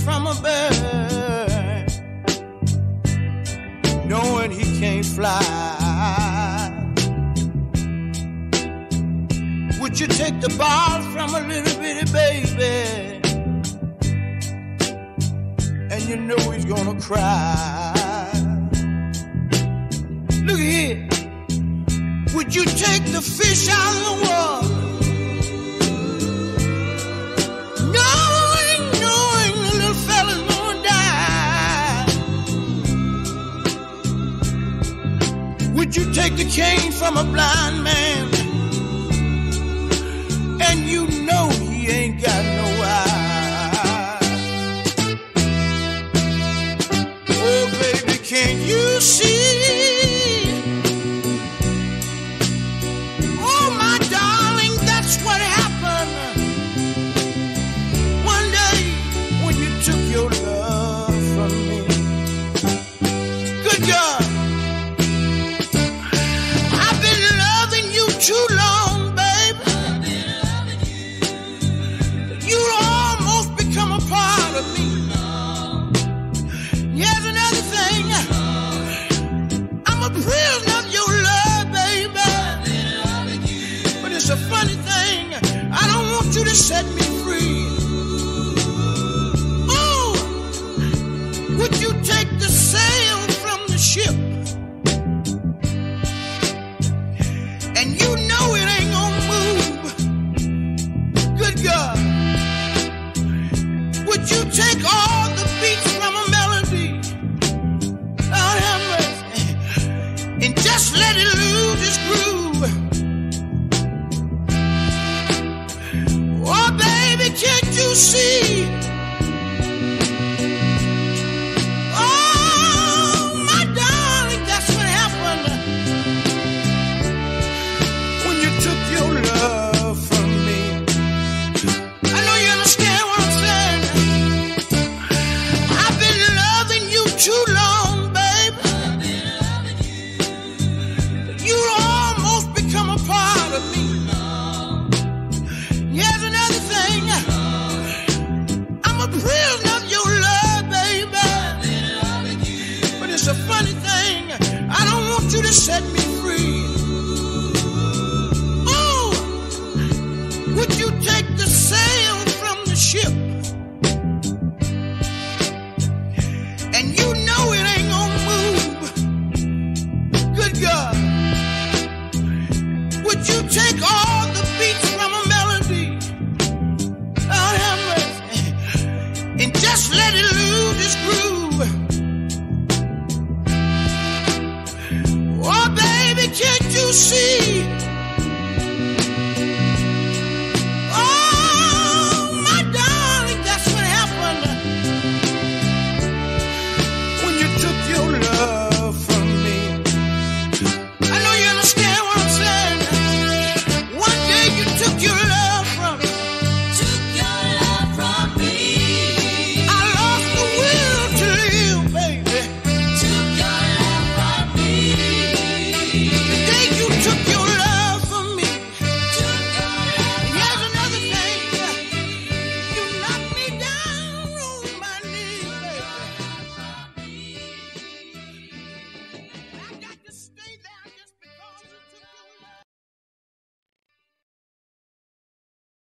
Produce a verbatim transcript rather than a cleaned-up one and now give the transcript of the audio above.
from a bird, knowing he can't fly? Would you take the ball from a little bitty baby, and you know he's gonna cry? Look here. Would you take the fish out of the water, knowing, knowing the little fella's gonna die? Would you take the cane from a blind man, and you know he ain't got no eyes? Oh, baby, can't you see? Set me free. Oh, would you take the sail from the ship, and you know it ain't gonna move? Good God, would you take all the beats from a melody, Lord have mercy, and just let it lose its groove? Can't you see? Oh, my darling, that's what happened when you took your love from me. I know you understand what I'm saying. I've been loving you too long, baby. You almost become a part of me. Here's another thing. I'm a prisoner of your love, baby. But it's a funny thing, I don't want you to set me free. Oh, would you take the sail from the ship, and you know it ain't gonna move? Good God, would you take all the beats from a melody, Lord have mercy, and just let it lose its groove? Oh, baby, can't you see?